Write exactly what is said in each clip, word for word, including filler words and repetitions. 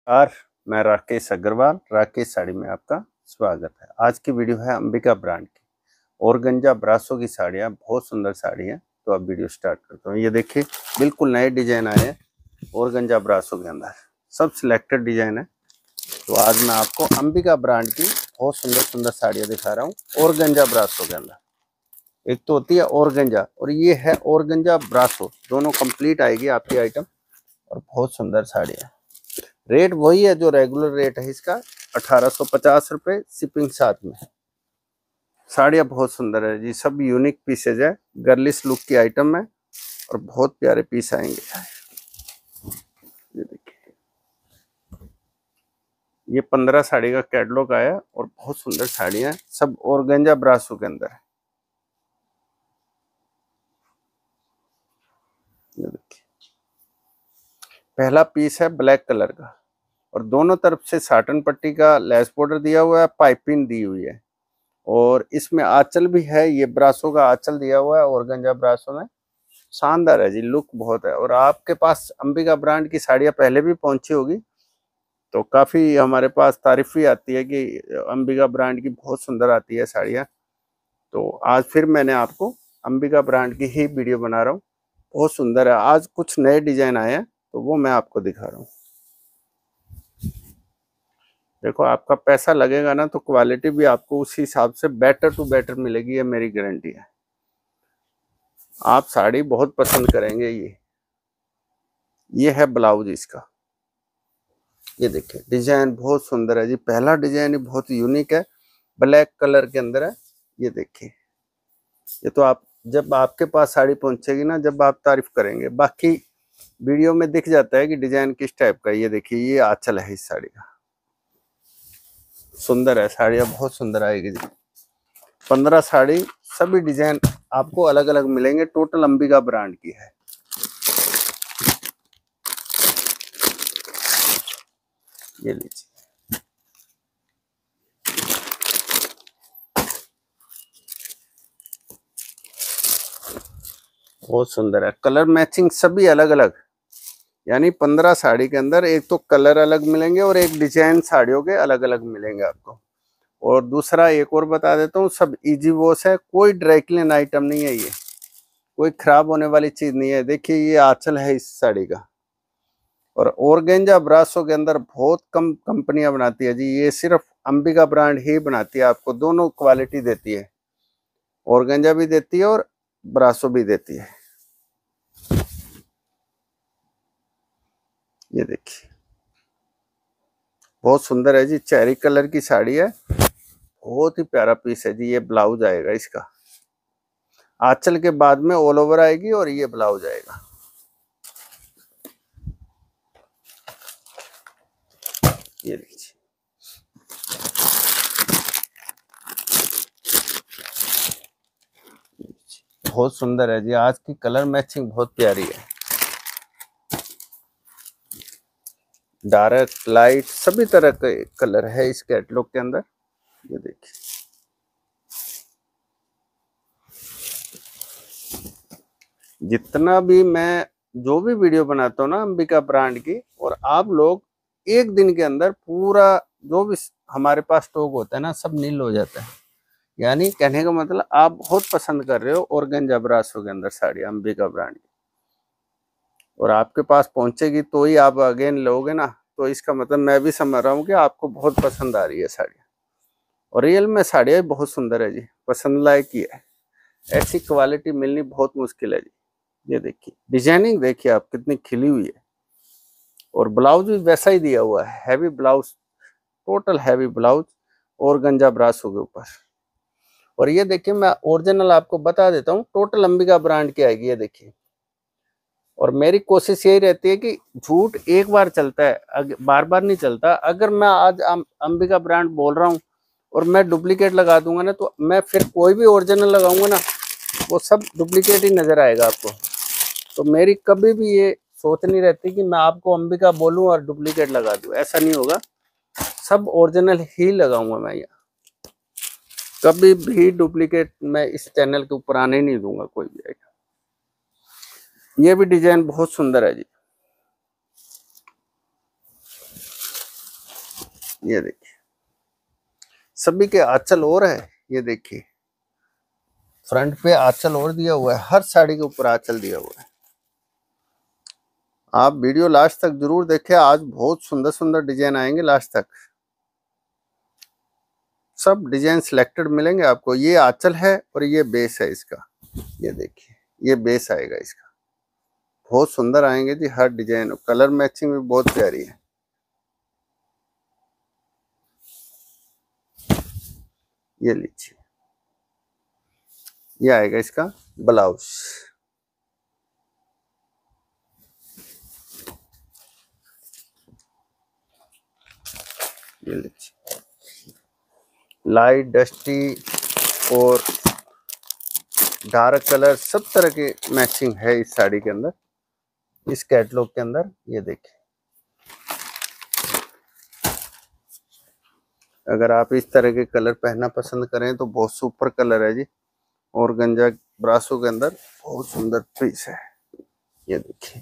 नमस्कार, मैं राकेश अग्रवाल। राकेश साड़ी में आपका स्वागत है। आज की वीडियो है अंबिका ब्रांड की ऑर्गेन्जा ब्रासो की साड़ियाँ, बहुत सुंदर साड़ी है। तो अब वीडियो स्टार्ट करता हूँ। ये देखिए, बिल्कुल नए डिजाइन आए हैं ऑर्गेन्जा ब्रासो के अंदर, सब सिलेक्टेड डिजाइन है। तो आज मैं आपको अंबिका ब्रांड की बहुत सुंदर सुंदर साड़ियाँ दिखा रहा हूँ ऑर्गेन्जा ब्रासो के अंदर। एक तो होती है ऑर्गेन्जा और ये है ऑर्गेन्जा ब्रासो, दोनों कंप्लीट आएगी आपकी आइटम और बहुत सुंदर साड़ी है। रेट वही है जो रेगुलर रेट है इसका, अठारह सौ पचास रुपये, शिपिंग साथ में। साड़ियाँ बहुत सुंदर है जी, सब यूनिक पीसेज है, गर्लिश लुक की आइटम है और बहुत प्यारे पीस आएंगे। ये देखिए, ये पंद्रह साड़ी का कैटलॉग आया और बहुत सुंदर साड़ियाँ, सब ऑर्गेन्जा ब्रासो के अंदर है। ये देखिए, पहला पीस है ब्लैक कलर का और दोनों तरफ से साटन पट्टी का लेस बॉर्डर दिया हुआ है, पाइपिंग दी हुई है और इसमें आंचल भी है। ये ब्रासो का आंचल दिया हुआ है ऑर्गेन्जा ब्रासो में, शानदार है जी, लुक बहुत है। और आपके पास अंबिका ब्रांड की साड़ियाँ पहले भी पहुंची होगी, तो काफ़ी हमारे पास तारीफ भी आती है कि अंबिका ब्रांड की बहुत सुंदर आती है साड़ियाँ। तो आज फिर मैंने आपको अंबिका ब्रांड की ही वीडियो बना रहा हूँ, बहुत सुंदर है। आज कुछ नए डिजाइन आए हैं तो वो मैं आपको दिखा रहा हूँ। देखो, आपका पैसा लगेगा ना तो क्वालिटी भी आपको उसी हिसाब से बेटर टू बेटर मिलेगी, ये मेरी गारंटी है। आप साड़ी बहुत पसंद करेंगे। ये ये है ब्लाउज इसका। ये देखिए, डिजाइन बहुत सुंदर है जी, पहला डिजाइन ही बहुत यूनिक है, ब्लैक कलर के अंदर है। ये देखिए, ये तो आप जब आपके पास साड़ी पहुंचेगी ना, जब आप तारीफ करेंगे। बाकी वीडियो में दिख जाता है कि डिजाइन किस टाइप का। ये देखिए, ये आंचल है इस साड़ी का, सुंदर है। साड़ियाँ बहुत सुंदर आएगी जी। पंद्रह साड़ी, सभी डिजाइन आपको अलग अलग मिलेंगे, टोटल अंबिका ब्रांड की है। ये लीजिए, बहुत सुंदर है। कलर मैचिंग सभी अलग अलग, यानी पंद्रह साड़ी के अंदर एक तो कलर अलग मिलेंगे और एक डिजाइन साड़ियों के अलग अलग मिलेंगे आपको। और दूसरा एक और बता देता हूँ, सब इजी वॉश है, कोई ड्राई क्लीन आइटम नहीं है, ये कोई खराब होने वाली चीज नहीं है। देखिए, ये आंचल है इस साड़ी का। और ऑर्गेन्जा ब्रासो के अंदर बहुत कम कंपनियां बनाती है जी, ये सिर्फ अंबिका ब्रांड ही बनाती है, आपको दोनों क्वालिटी देती है, ऑर्गेन्जा भी देती है और ब्रासो भी देती है। ये देखिए, बहुत सुंदर है जी, चेरी कलर की साड़ी है, बहुत ही प्यारा पीस है जी। ये ब्लाउज आएगा इसका, आंचल के बाद में ऑल ओवर आएगी और ये ब्लाउज आएगा। ये देखिए, बहुत सुंदर है जी, आज की कलर मैचिंग बहुत प्यारी है, डार्क लाइट सभी तरह के कलर है इस कैटलॉग के अंदर। ये देखिए, जितना भी मैं जो भी वीडियो बनाता हूँ ना अंबिका ब्रांड की, और आप लोग एक दिन के अंदर पूरा जो भी हमारे पास स्टॉक होता है ना, सब नील हो जाता है। यानी कहने का मतलब आप बहुत पसंद कर रहे हो ऑर्गेन्जा ब्रासो के अंदर साड़ी अंबिका ब्रांड की, और आपके पास पहुंचेगी तो ही आप अगेन लोगे ना, तो इसका मतलब मैं भी समझ रहा हूँ कि आपको बहुत पसंद आ रही है साड़ी। और रियल में साड़ियाँ बहुत सुंदर है जी, पसंद लायक ही है, ऐसी क्वालिटी मिलनी बहुत मुश्किल है जी। ये देखिए, डिजाइनिंग देखिए आप कितनी खिली हुई है, और ब्लाउज भी वैसा ही दिया हुआ है, heavy blouse, total heavy blouse organza brasso के ऊपर। और ये देखिए, मैं ओरिजिनल आपको बता देता हूँ, टोटल अंबिका ब्रांड की आएगी। ये देखिए, और मेरी कोशिश यही रहती है कि झूठ एक बार चलता है, बार बार नहीं चलता। अगर मैं आज अंबिका ब्रांड बोल रहा हूँ और मैं डुप्लीकेट लगा दूंगा ना, तो मैं फिर कोई भी ओरिजिनल लगाऊंगा ना, वो सब डुप्लीकेट ही नजर आएगा आपको। तो मेरी कभी भी ये सोच नहीं रहती कि मैं आपको अंबिका बोलूं और डुप्लीकेट लगा दूं, ऐसा नहीं होगा, सब ओरिजिनल ही लगाऊंगा मैं। यहाँ कभी भी डुप्लीकेट मैं इस चैनल के ऊपर आने नहीं दूंगा कोई भी आएगा। ये भी डिजाइन बहुत सुंदर है जी, ये देखिए, सभी के आंचल और है, ये देखिए फ्रंट पे आंचल और दिया हुआ है, हर साड़ी के ऊपर आंचल दिया हुआ है। आप वीडियो लास्ट तक जरूर देखें, आज बहुत सुंदर सुंदर डिजाइन आएंगे लास्ट तक, सब डिजाइन सिलेक्टेड मिलेंगे आपको। ये आंचल है और ये बेस है इसका, ये देखिए ये बेस आएगा इसका, बहुत सुंदर आएंगे जी हर डिजाइन, कलर मैचिंग भी बहुत प्यारी है। ये लीजिए, ये आएगा इसका ब्लाउज, ये लीजिए लाइट डस्टी और डार्क कलर सब तरह के मैचिंग है इस साड़ी के अंदर, इस कैटलॉग के अंदर। ये देखिए, अगर आप इस तरह के कलर पहनना पसंद करें तो बहुत सुपर कलर है जी, और गंजा ब्रासो के अंदर बहुत सुंदर पीस है। ये देखिए,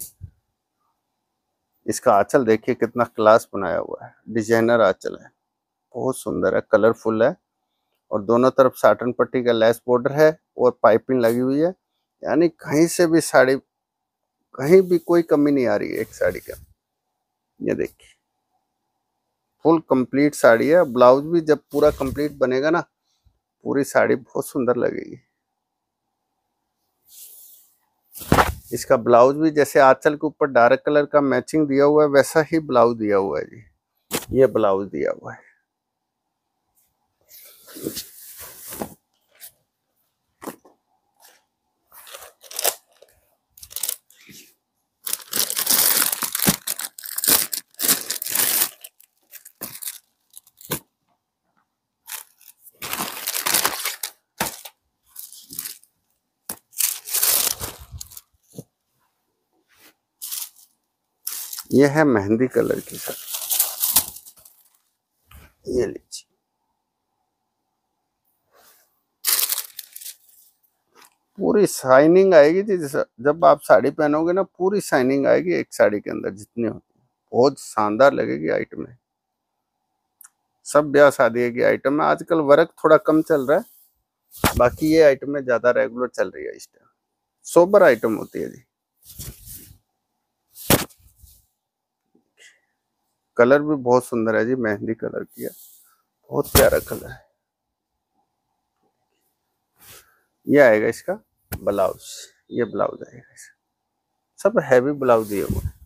इसका आंचल देखिए कितना क्लास बनाया हुआ है, डिजाइनर आंचल है, बहुत सुंदर है, कलरफुल है, और दोनों तरफ साटन पट्टी का लेस बॉर्डर है और पाइपिंग लगी हुई है, यानी कहीं से भी साड़ी, कहीं भी कोई कमी नहीं आ रही है एक साड़ी का। ये देखिए फुल कंप्लीट साड़ी है, ब्लाउज भी जब पूरा कंप्लीट बनेगा ना, पूरी साड़ी बहुत सुंदर लगेगी। इसका ब्लाउज भी जैसे आंचल के ऊपर डार्क कलर का मैचिंग दिया हुआ है, वैसा ही ब्लाउज दिया हुआ है जी, ये ब्लाउज दिया हुआ है। ये है मेहंदी कलर की साड़ी, ये लीजिए, पूरी शाइनिंग आएगी जी, जब आप साड़ी पहनोगे ना पूरी शाइनिंग आएगी एक साड़ी के अंदर जितनी होती है, बहुत शानदार लगेगी आइटम है, सब ब्याह शादी की आइटम है। आजकल वर्क थोड़ा कम चल रहा है, बाकी ये आइटम में ज्यादा रेगुलर चल रही है, इस टाइम सोबर आइटम होती है जी। कलर भी बहुत सुंदर है जी, मेहंदी कलर की है, बहुत प्यारा कलर है। ये आएगा इसका ब्लाउज, ये ब्लाउज आएगा इसका, सब हैवी ब्लाउज दिए हुए हैं।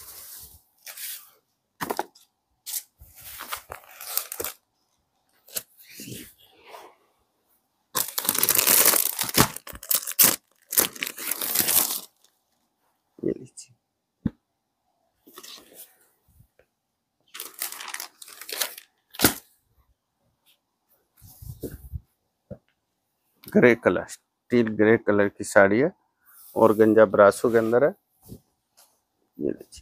ये लीजिए, grey colour, steel grey colour की साड़ी है और गंजा ब्रासो के अंदर है। ये लीजिए,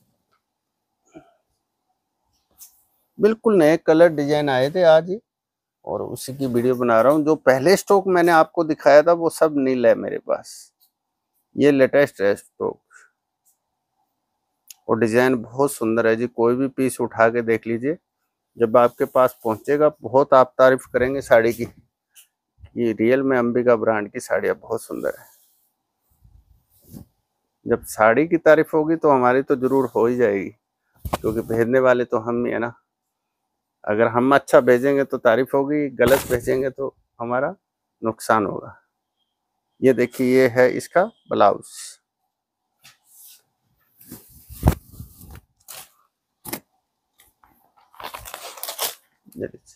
बिल्कुल नए कलर डिजाइन आए थे आज ही, और उसी की वीडियो बना रहा हूँ। जो पहले स्टॉक मैंने आपको दिखाया था वो सब नील है मेरे पास, ये लेटेस्ट है स्टॉक, और डिजाइन बहुत सुंदर है जी, कोई भी पीस उठा के देख लीजिए, जब आपके पास पहुंचेगा बहुत आप तारीफ करेंगे साड़ी की, ये रियल में अंबिका ब्रांड की साड़ियाँ बहुत सुंदर है। जब साड़ी की तारीफ होगी तो हमारी तो जरूर हो ही जाएगी, क्योंकि भेजने वाले तो हम ही है ना। अगर हम अच्छा भेजेंगे तो तारीफ होगी, गलत भेजेंगे तो हमारा नुकसान होगा। ये देखिए, ये है इसका ब्लाउज, ये देखिए,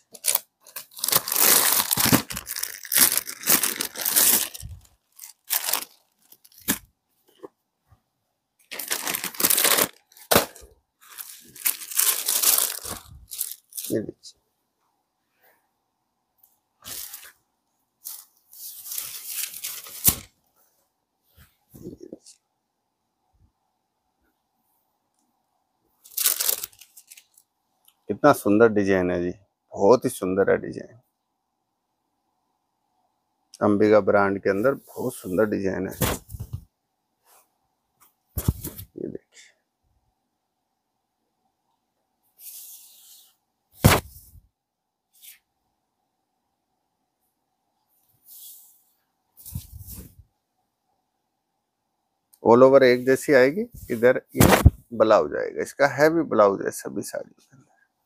ये देखिए, कितना सुंदर डिजाइन है जी, बहुत ही सुंदर है डिजाइन, अंबिका ब्रांड के अंदर बहुत सुंदर डिजाइन है। ये देखिए, ऑल ओवर एक जैसी आएगी। इधर ये ब्लाउज आएगा, इसका हैवी ब्लाउज है सभी साड़ियों के अंदर।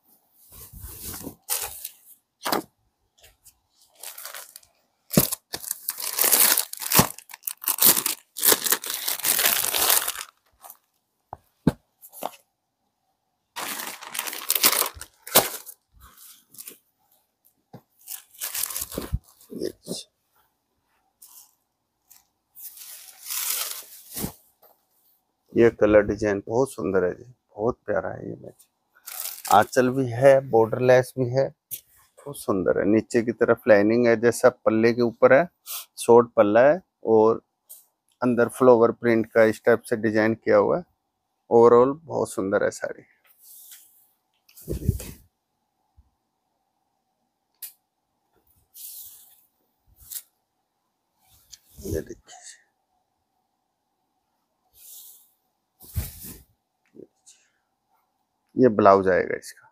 ये कलर डिजाइन बहुत सुंदर है जी, बहुत प्यारा है ये मैच। आंचल भी है, बॉर्डरलेस भी है, बहुत सुंदर है। नीचे की तरफ लाइनिंग है जैसा पल्ले के ऊपर है, शॉर्ट पल्ला है और अंदर फ्लावर प्रिंट का इस टाइप से डिजाइन किया हुआ है। ओवरऑल बहुत सुंदर है साड़ी। ये देखिए, ये ब्लाउज आएगा इसका।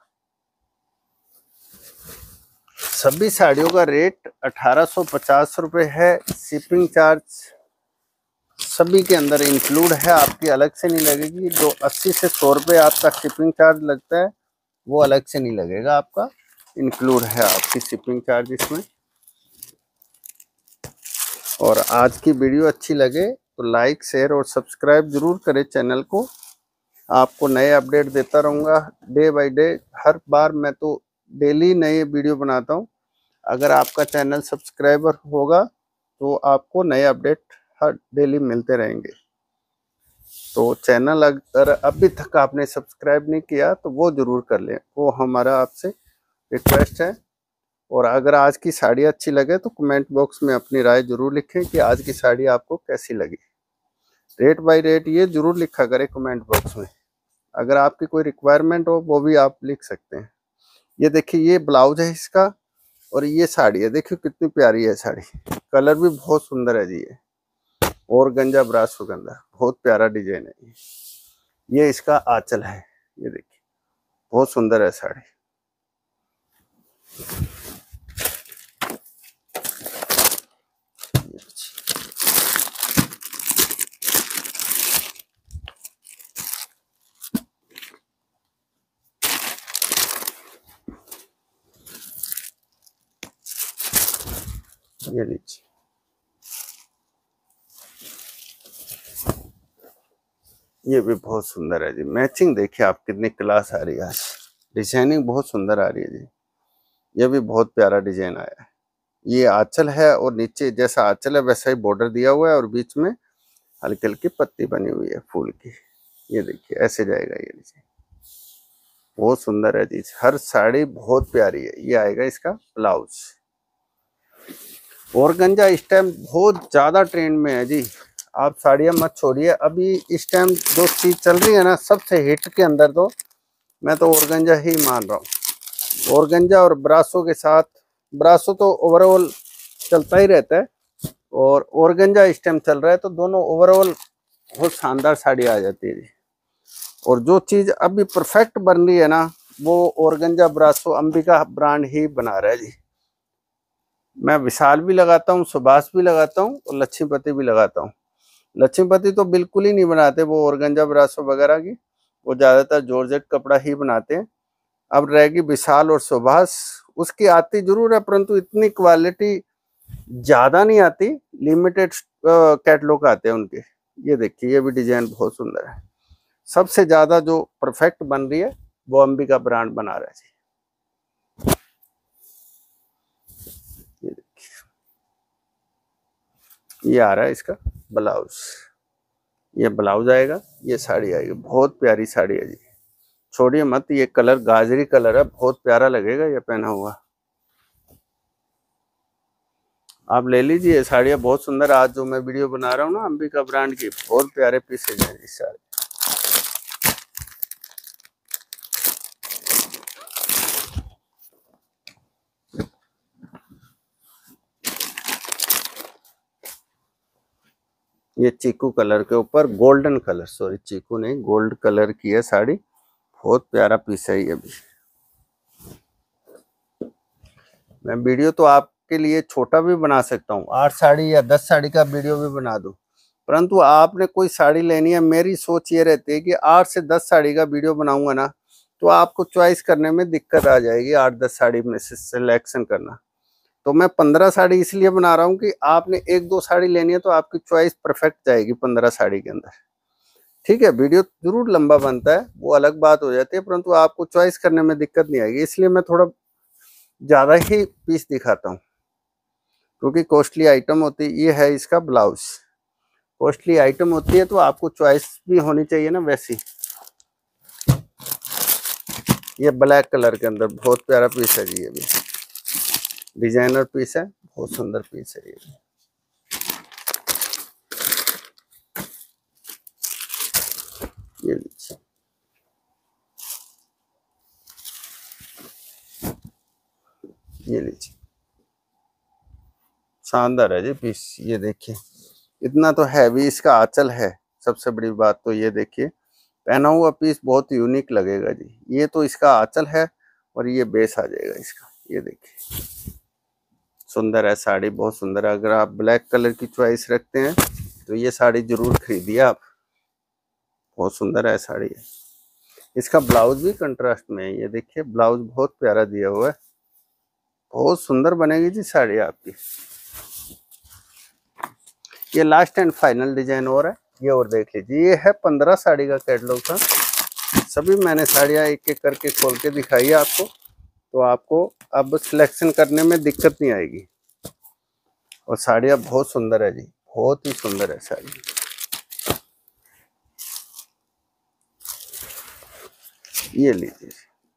सभी साड़ियों का रेट अठारह सौ पचास रुपए है। शिपिंग चार्ज सभी के अंदर इंक्लूड है, आपकी अलग से नहीं लगेगी। जो अस्सी से सौ रुपये आपका शिपिंग चार्ज लगता है वो अलग से नहीं लगेगा, आपका इंक्लूड है आपकी शिपिंग चार्ज इसमें। और आज की वीडियो अच्छी लगे तो लाइक शेयर और सब्सक्राइब जरूर करें चैनल को। आपको नए अपडेट देता रहूँगा डे बाय डे। हर बार मैं तो डेली नए वीडियो बनाता हूँ। अगर आपका चैनल सब्सक्राइबर होगा तो आपको नए अपडेट हर डेली मिलते रहेंगे। तो चैनल अगर अभी तक आपने सब्सक्राइब नहीं किया तो वो जरूर कर लें, वो हमारा आपसे रिक्वेस्ट है। और अगर आज की साड़ी अच्छी लगे तो कमेंट बॉक्स में अपनी राय जरूर लिखें कि आज की साड़ी आपको कैसी लगी। रेट बाय रेट ये जरूर लिखा करें कमेंट बॉक्स में। अगर आपकी कोई रिक्वायरमेंट हो वो भी आप लिख सकते हैं। ये देखिए, ये ब्लाउज है इसका और ये साड़ी है। देखिए कितनी प्यारी है साड़ी, कलर भी बहुत सुंदर है जी। ये और गंजा ब्रासो गंदा, बहुत प्यारा डिजाइन है ये। ये इसका आंचल है, ये देखिए बहुत सुंदर है साड़ी। ये लीजिए, ये भी बहुत सुंदर है जी। मैचिंग देखिए आप कितनी क्लास आ रही है आज, डिजाइनिंग बहुत सुंदर आ रही है जी। ये भी बहुत प्यारा डिजाइन आया है। ये आंचल है और नीचे जैसा आंचल है वैसा ही बॉर्डर दिया हुआ है और बीच में हल्की हल्की पत्ती बनी हुई है फूल की। ये देखिए ऐसे जाएगा ये डिजाइन, बहुत सुंदर है जी। हर साड़ी बहुत प्यारी है। ये आएगा इसका ब्लाउज। ऑर्गेन्जा इस टाइम बहुत ज्यादा ट्रेंड में है जी। आप साड़ियाँ मत छोड़िए, अभी इस टाइम जो चीज चल रही है ना सबसे हिट के अंदर तो मैं तो ऑर्गेन्जा ही मान रहा हूँ। ऑर्गेन्जा और ब्रासो के साथ, ब्रासो तो ओवरऑल चलता ही रहता है और ऑर्गेन्जा इस टाइम चल रहा है, तो दोनों ओवरऑल बहुत शानदार साड़ी आ जाती है जी। और जो चीज अभी परफेक्ट बन रही है ना वो ऑर्गेन्जा ब्रासो अंबिका ब्रांड ही बना रहा है जी। मैं विशाल भी लगाता हूँ, सुभाष भी लगाता हूँ और लक्ष्मीपति भी लगाता हूँ। लक्ष्मीपति तो बिल्कुल ही नहीं बनाते वो ऑर्गेन्जा ब्रासो वगैरह की, वो ज्यादातर जॉर्जेट कपड़ा ही बनाते हैं। अब रहेगी विशाल और सुभाष, उसकी आती जरूर है परंतु इतनी क्वालिटी ज्यादा नहीं आती, लिमिटेड कैटलॉग आते हैं उनके। ये देखिए, ये भी डिजाइन बहुत सुंदर है। सबसे ज्यादा जो परफेक्ट बन रही है वो अंबिका ब्रांड बना रहा है जी। ये देखिए, ये आ रहा है इसका ब्लाउज। ये ब्लाउज आएगा, ये साड़ी आएगी। बहुत प्यारी साड़ी है जी, छोड़िए मत। ये कलर गाजरी कलर है, बहुत प्यारा लगेगा ये पहना हुआ। आप ले लीजिए, साड़ियाँ बहुत सुंदर। आज जो मैं वीडियो बना रहा हूँ ना अंबिका ब्रांड की, बहुत प्यारे पीसेज हैं इस साड़ी। ये चीकू कलर के ऊपर गोल्डन कलर, सॉरी चीकू नहीं गोल्ड कलर की है साड़ी, बहुत प्यारा पीस है ये भी। मैं वीडियो तो आपके लिए छोटा भी बना सकता हूँ, आठ साड़ी या दस साड़ी का वीडियो भी बना दूँ, परंतु आपने कोई साड़ी लेनी है, मेरी सोच ये रहती है कि आठ से दस साड़ी का वीडियो बनाऊंगा ना, तो आपको चॉइस करने में दिक्कत आ जाएगी, आठ दस साड़ी में से सिलेक्शन करना। तो मैं पंद्रह साड़ी इसलिए बना रहा हूँ कि आपने एक दो साड़ी लेनी है तो आपकी चॉइस परफेक्ट जाएगी पंद्रह साड़ी के अंदर। ठीक है, वीडियो जरूर लंबा बनता है, वो अलग बात हो जाती है, परंतु आपको चॉइस करने में दिक्कत नहीं आएगी, इसलिए मैं थोड़ा ज्यादा ही पीस दिखाता हूँ, क्योंकि कॉस्टली आइटम होती है। ये है इसका ब्लाउज, कॉस्टली आइटम होती है तो आपको चॉइस भी होनी चाहिए ना वैसी। ये ब्लैक कलर के अंदर बहुत प्यारा पीस है जी, ये भी डिजाइनर पीस है, बहुत सुंदर पीस है ये भी। ये लीजिए, ये लीजिए, शानदार है जी पीस। ये देखिए, इतना तो हैवी इसका आंचल है। सबसे बड़ी बात तो ये देखिए, पहना हुआ पीस बहुत यूनिक लगेगा जी। ये तो इसका आंचल है और ये बेस आ जाएगा इसका। ये देखिए, सुंदर है साड़ी, बहुत सुंदर है। अगर आप ब्लैक कलर की चॉइस रखते हैं तो ये साड़ी जरूर खरीदिए आप, बहुत सुंदर है साड़ी है। इसका ब्लाउज भी कंट्रास्ट में है, ये देखिए ब्लाउज बहुत प्यारा दिया हुआ है, बहुत सुंदर बनेगी जी साड़ी आपकी। ये लास्ट एंड फाइनल डिजाइन और है, ये और देख लीजिए। ये है पंद्रह साड़ी का कैटलॉग था, सभी मैंने साड़ियाँ एक एक करके खोल के दिखाई है आपको, तो आपको अब सिलेक्शन करने में दिक्कत नहीं आएगी। और साड़ियाँ बहुत सुंदर है जी, बहुत ही सुंदर है साड़ी। ये लीजिए,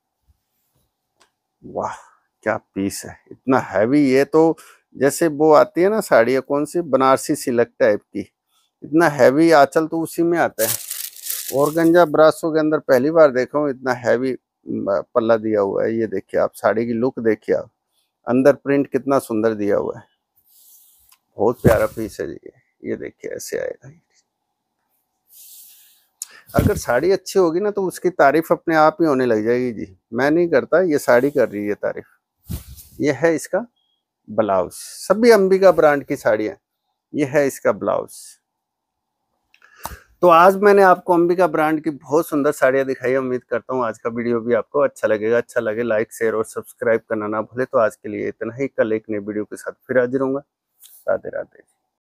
वाह क्या पीस है, इतना हैवी। ये तो जैसे वो आती है ना साड़ी, कौन सी, बनारसी सिल्क टाइप की, इतना हैवी आंचल तो उसी में आता है। ऑर्गेन्जा ब्रासो के अंदर पहली बार देखा हूँ इतना हैवी पल्ला दिया हुआ है। ये देखिए आप साड़ी की लुक देखिए आप, अंदर प्रिंट कितना सुंदर दिया हुआ है, बहुत प्यारा पीस है जी। ये देखिए ऐसे आएगा। अगर साड़ी अच्छी होगी ना तो उसकी तारीफ अपने आप ही होने लग जाएगी जी, मैं नहीं करता, ये साड़ी कर रही है तारीफ। ये है इसका ब्लाउज, सभी अंबिका ब्रांड की साड़ियां। ये है इसका ब्लाउज। तो आज मैंने आपको अंबिका ब्रांड की बहुत सुंदर साड़ियां दिखाई। उम्मीद करता हूँ आज का वीडियो भी आपको अच्छा लगेगा। अच्छा लगे लाइक शेयर और सब्सक्राइब करना ना भूले। तो आज के लिए इतना ही, कल एक नई वीडियो के साथ फिर हाजिर होऊंगा। राधे राधे।